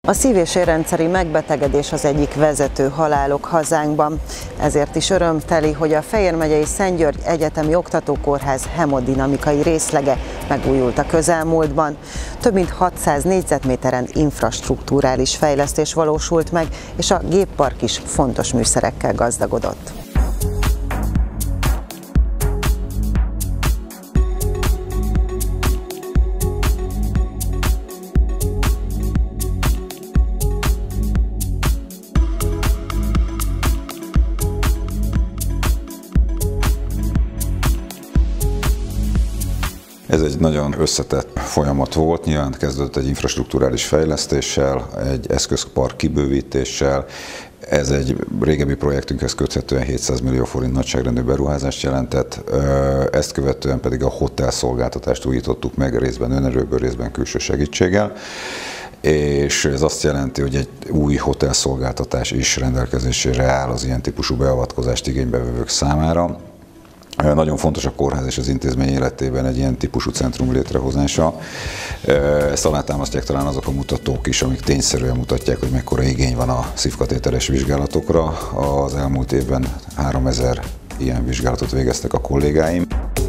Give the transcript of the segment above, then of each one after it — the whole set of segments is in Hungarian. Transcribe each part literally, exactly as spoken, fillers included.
A szív- és érrendszeri megbetegedés az egyik vezető halálok hazánkban. Ezért is örömteli, hogy a Fejér megyei Szent György Egyetemi Oktatókórház hemodinamikai részlege megújult a közelmúltban. Több mint hatszáz négyzetméteren infrastrukturális fejlesztés valósult meg, és a géppark is fontos műszerekkel gazdagodott. Ez egy nagyon összetett folyamat volt, nyilván kezdődött egy infrastrukturális fejlesztéssel, egy eszközpark kibővítéssel. Ez egy régebbi projektünkhez köthetően hétszáz millió forint nagyságrendű beruházást jelentett, ezt követően pedig a hotel szolgáltatást újítottuk meg részben önerőből, részben külső segítséggel. És ez azt jelenti, hogy egy új hotelszolgáltatás is rendelkezésére áll az ilyen típusú beavatkozást igénybevevők számára. Nagyon fontos a kórház és az intézmény életében egy ilyen típusú centrum létrehozása. Ezt alátámasztják talán azok a mutatók is, amik tényszerűen mutatják, hogy mekkora igény van a szívkatéteres vizsgálatokra. Az elmúlt évben háromezer ilyen vizsgálatot végeztek a kollégáim.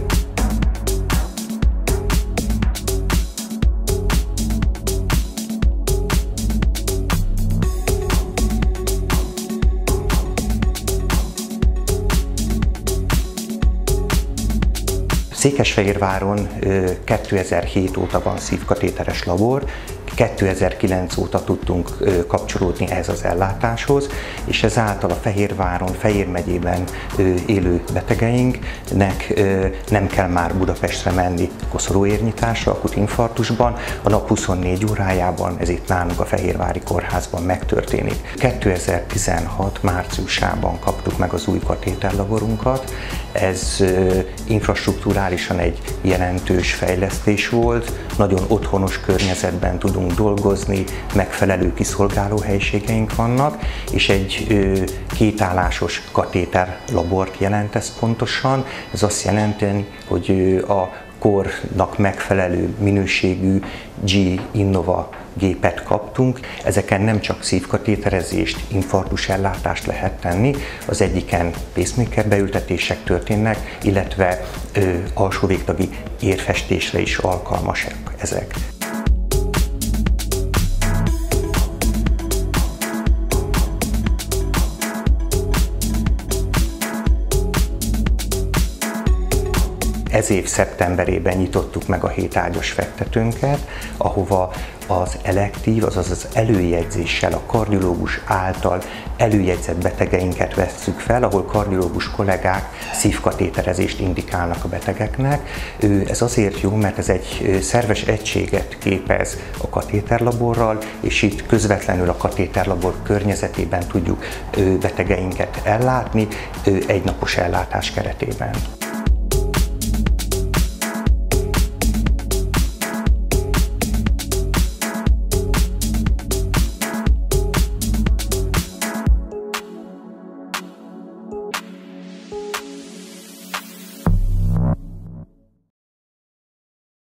Székesfehérváron kétezer-hét óta van szívkatéteres labor, kétezer-kilenc óta tudtunk kapcsolódni ehhez az ellátáshoz, és ezáltal a Fehérváron, Fejér megyében élő betegeinknek nem kell már Budapestre menni koszorúérnyitásra, akut infarktusban, a nap huszonnégy órájában ez itt nálunk a Fehérvári Kórházban megtörténik. kétezer-tizenhat márciusában kaptuk meg az új katéterlaborunkat, ez infrastrukturálisan egy jelentős fejlesztés volt, nagyon otthonos környezetben tudunk dolgozni, megfelelő kiszolgáló helyiségeink vannak, és egy ö, kétállásos katéterlabort jelent ez pontosan. Ez azt jelenti, hogy ö, a kornak megfelelő minőségű G Innova gépet kaptunk. Ezeken nem csak szívkatéterezést, infarktus ellátást lehet tenni, az egyiken pacemaker beültetések történnek, illetve ö, alsó végtagi érfestésre is alkalmasak ezek. Ez év szeptemberében nyitottuk meg a hétágyas fektetőnket, ahova az elektív, azaz az előjegyzéssel a kardiológus által előjegyzett betegeinket vesszük fel, ahol kardiológus kollégák szívkatéterezést indikálnak a betegeknek. Ez azért jó, mert ez egy szerves egységet képez a katéterlaborral, és itt közvetlenül a katéterlabor környezetében tudjuk betegeinket ellátni egynapos ellátás keretében.